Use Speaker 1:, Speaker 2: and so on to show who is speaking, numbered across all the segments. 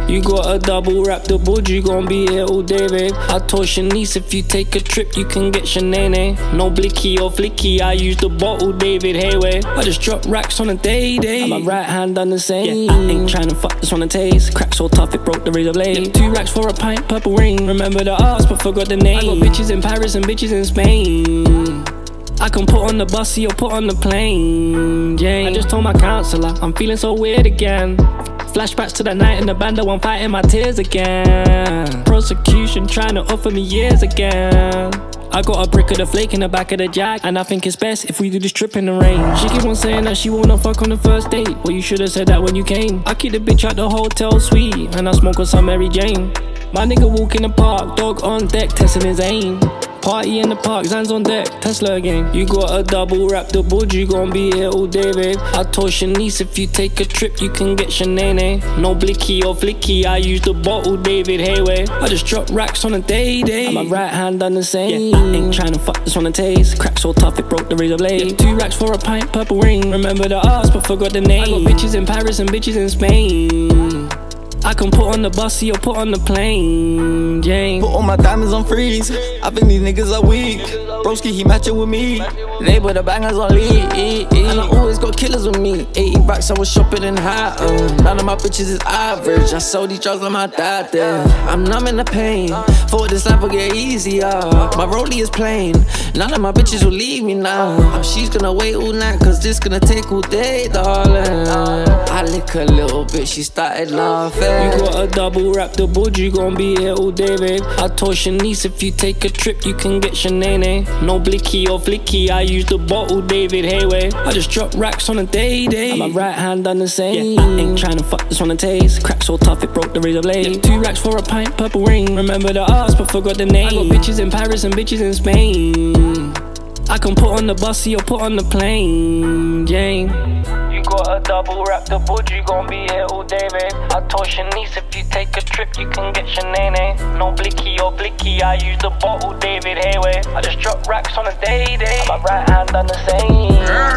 Speaker 1: You got a double wrap, the board, you gon' be here all day, babe. I told Shanice if you take a trip, you can get Shanae. No blicky or flicky, I use the bottle, David Hayway. I just drop racks on a day. And my right hand done the same. Yeah, I ain't tryna fuck this on a taste. Crack so tough, it broke the razor blade. Yeah, 2 racks for a pint, purple ring. Remember the ass, but forgot the name. I got bitches in Paris and bitches in Spain. I can put on the bus or put on the plane, Jane. I just told my counselor, I'm feeling so weird again. Flashbacks to that night in the band, I'm fighting my tears again. Prosecution trying to offer me years again. I got a brick of the flake in the back of the Jag, and I think it's best if we do this trip in the rain. She keep on saying that she wanna fuck on the first date. Well, you should've said that when you came. I keep the bitch at the hotel suite, and I smoke on some Mary Jane. My nigga walk in the park, dog on deck, testing his aim. Party in the park, Zan's on deck, Tesla again. You got a double wrap, the board, you gon' be here all day, babe. I told Shanice if you take a trip, you can get Shanae. No blicky or flicky, I use the bottle, David Hayway. I just drop racks on a day. And my right hand done the same. Yeah, I ain't tryna fuck this on a taste. Crack so tough, it broke the razor blade. Yeah, 2 racks for a pint, purple ring. Remember the ass, but forgot the name. I got bitches in Paris and bitches in Spain. I can put on the bus or put on the plane, Jane.
Speaker 2: Put all my diamonds on freeze. I think these niggas are weak. Broski, he matching with me. They put the bangers on lead. And I always got killers with me. 80 bucks, I was shopping in Hatton. None of my bitches is average. I sold these drugs on my dad there. I'm numbing the pain. Thought this life would get easier. My rollie is plain. None of my bitches will leave me now. She's gonna wait all night, cause this gonna take all day, darling. I lick a little bit, she started laughing.
Speaker 1: You got a double wrap, the board, you gon' be here all day, babe. I told Shanice if you take a trip, you can get Shanae. No blicky or flicky, I use the bottle, David Hayway. I just drop racks on a day. And my right hand done the same. Yeah, I ain't tryna fuck this on a taste. Crack so tough, it broke the razor blade. Yeah, 2 racks for a pint, purple ring. Remember the ass, but forgot the name. I got bitches in Paris and bitches in Spain. I can put on the bus or put on the plane, Jane. You got a double wrap, the board, you gon' be here all day, babe. I told Shanice if you take a trip, you can get Shanae. No blicky or blicky, I use the bottle, David Hayway. I just drop racks on a day. My right hand done the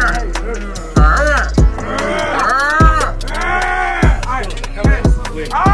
Speaker 1: same.